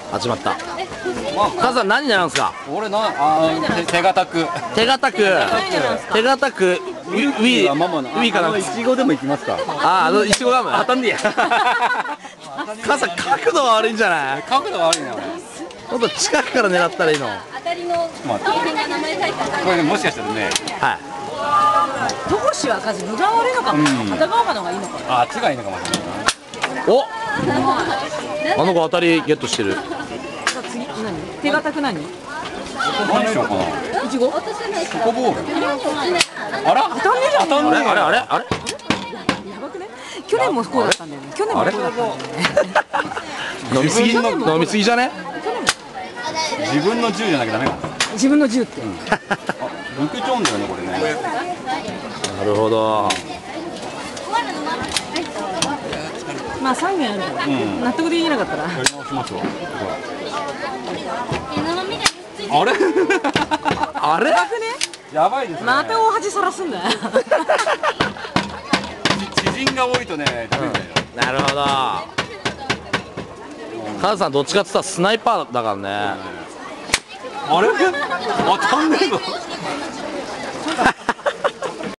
始まった。カズさん何狙うんですか？ 俺手堅く。 手堅く。手堅く。ウィかな。 いちごでも行きますか。 いちごガム。当たんねや。カズさん角度が悪いんじゃない？ 角度が悪いね俺。 もっと近くから狙ったらいいの。 当たりの景品が名前書いてある。 これね、もしかしたらね。 はい。 どこしは数分が悪いのかも。片側の方がいいのかも。 あっちがいいのかもしれない。 お。あの子当たりゲットしてる。 次何？手堅く何？ 何しようかな。 いちご？ チョコボール。あら？当たんねえじゃん。当たんねえ。 あれ？ やばくね？去年もこうだったんだよね。去年もこうだったんだよね。 飲みすぎじゃね？ 自分の10じゃなきゃダメか。 自分の10って。 抜けちゃうんだよねこれね。 なるほど。 まあ3件あるから。納得できなかったら。 やり直しますわ。あれ？ あれ？ やばいですね。 また大恥さらすんだよ。 知人が多いとね、ダメだよ。 なるほど。カズさんどっちかって言ったらスナイパーだからね。 あれ？当たんねえぞ。